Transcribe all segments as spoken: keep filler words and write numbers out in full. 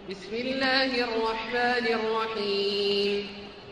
بسم الله الرحمن الرحيم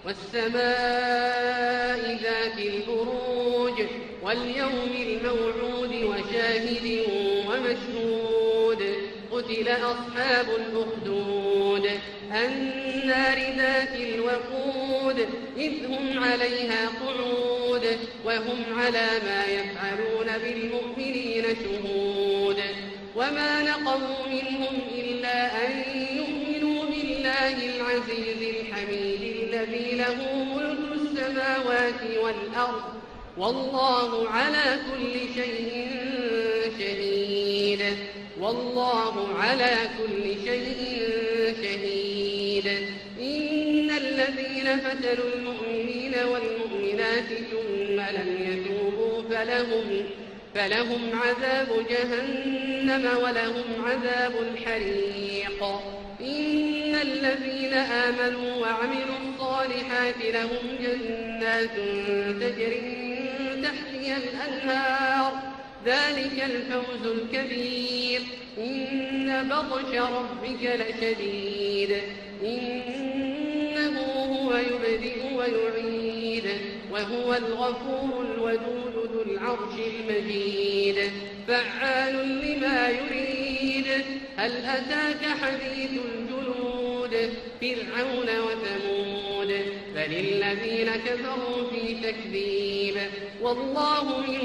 والسماء ذات البروج واليوم الموعود وشاهد ومشهود قتل أصحاب الأخدود النار ذات الوقود إذ هم عليها قعود وهم على ما يفعلون بالمؤمنين شهود وما نقموا منهم إلا أن يؤمنوا بالله العزيز الحميد الذي له ملك السماوات والأرض والله على كل شيء شهيد والله على كل شيء شهيد إن الذين فتنوا المؤمنين والمؤمنات ثم لم يتوبوا فلهم فلهم عذاب جهنم ولهم عذاب الحريق إن الذين آمنوا وعملوا الصالحات لهم جنات تجري من تحتها الأنهار ذلك الفوز الكبير إن بطش ربك لشديد إنه هو يبدئ ويعيد وهو الغفور الودود ذو العرش المجيد فعال لما يريد هل أتاك حديث الجنود فرعون وثمود بل الذين كفروا في تكذيب والله من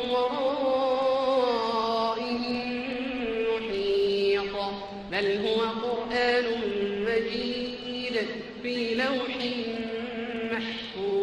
ورائهم محيط بل هو قرآن مجيد في لوح محفوظ.